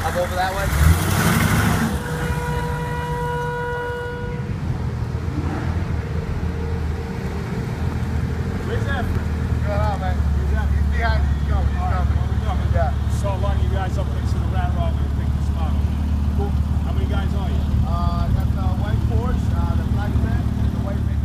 Up over that way. Where's that? Good on, man. He's behind you. He's coming. He's coming. Yeah. So line you guys up next to the rat rock and pick the spot up. Cool. How many guys are you? Got the white Porsche, the black van, and the white Mayfield.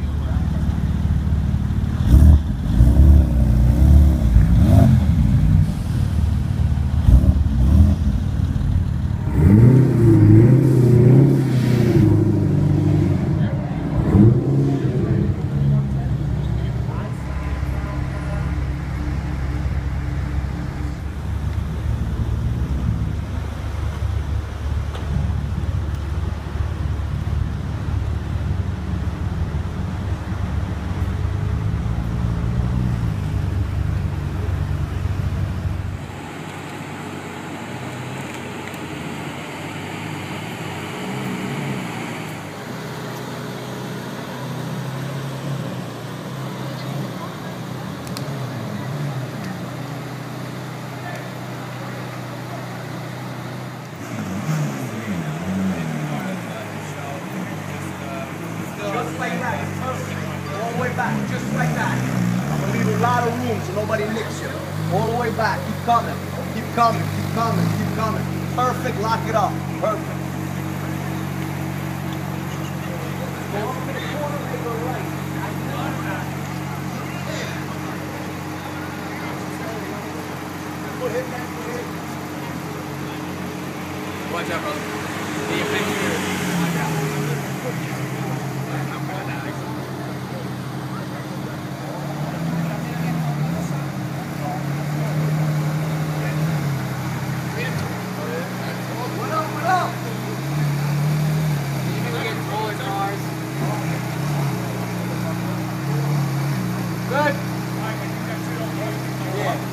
Just like that. It's perfect. All the way back. Just like that. I'm going to leave a lot of room so nobody nicks you. All the way back. Keep coming. Keep coming. Keep coming. Keep coming. Perfect. Lock it up. Perfect. Go up to the corner and go right. Watch out, brother. Can you fix your... Watch out. Good. Yeah.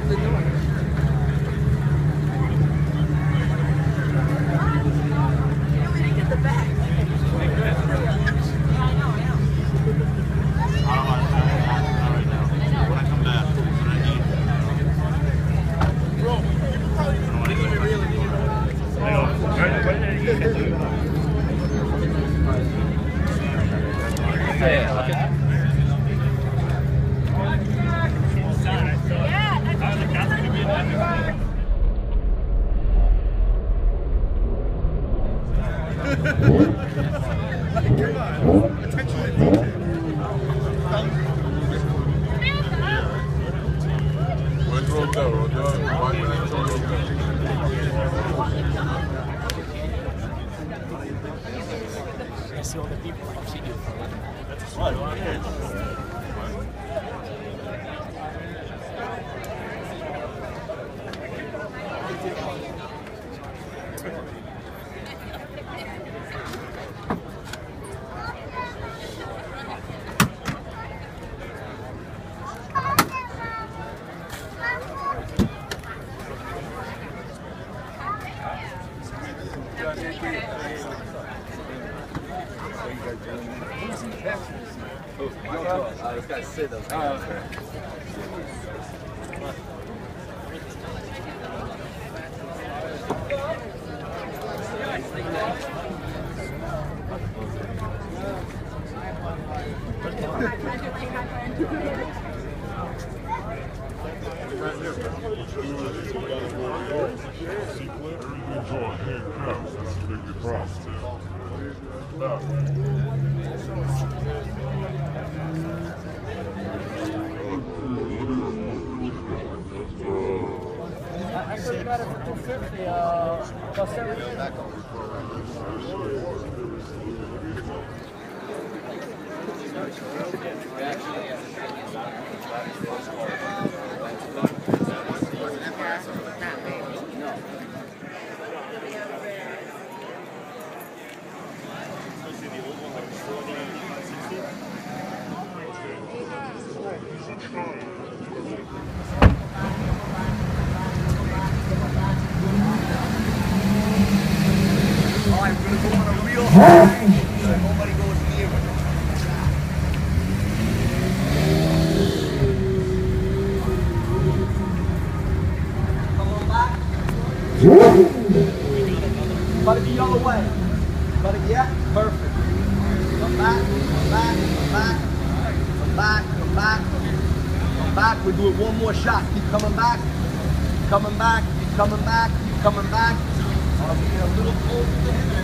Cut it the other way. Cut it, yeah, perfect. Come back, come back, come back, come back, come back, come back. We'll do it one more shot. Keep coming back, coming back, keep coming back, keep coming back. We get a little closer to him.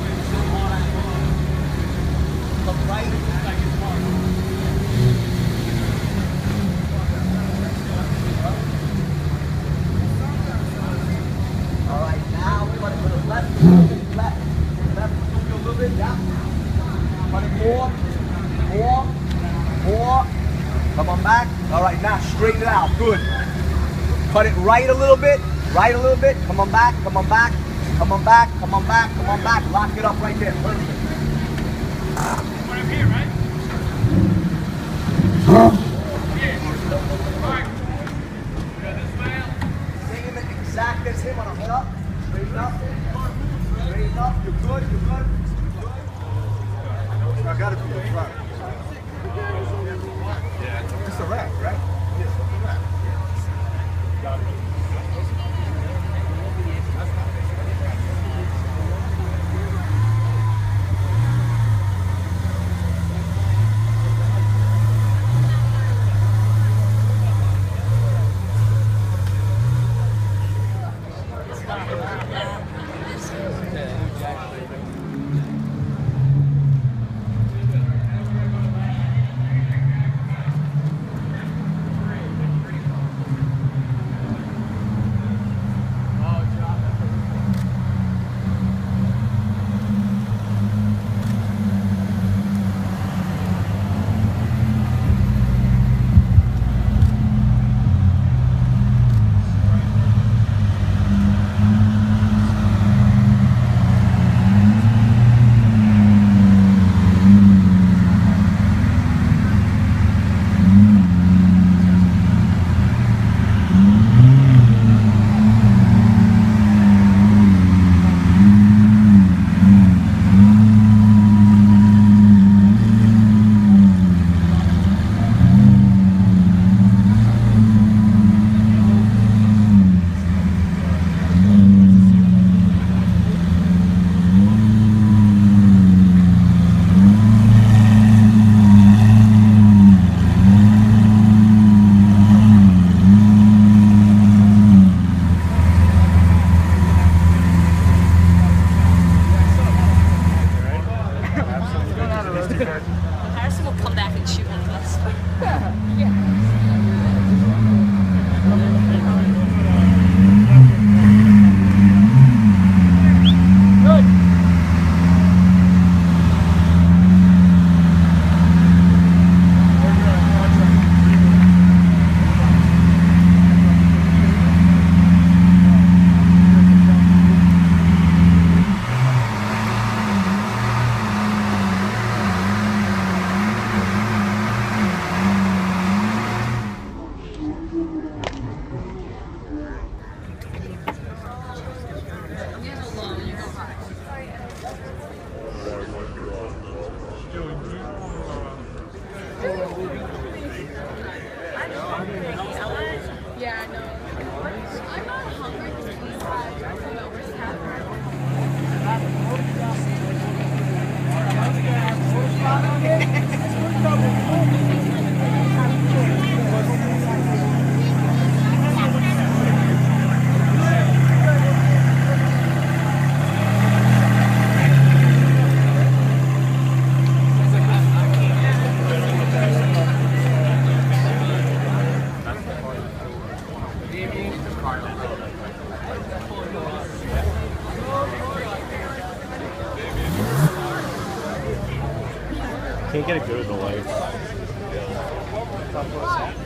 Come right. All right, now we want to put a left, left, a little bit, yeah. Put it more. Come on back. All right, now straighten it out. Good. Cut it right a little bit. Come on back. Come on back. Come on back. Come on back. Come on back. Lock it up right there. Perfect. When I'm here, right? Same exact as him on a head up. Straighten up. Straighten up. You're good. You're good. I gotta be the front. Yeah, it's a wrap, right? Yes, it's a wrap. Got it. Can't get it good in the lights.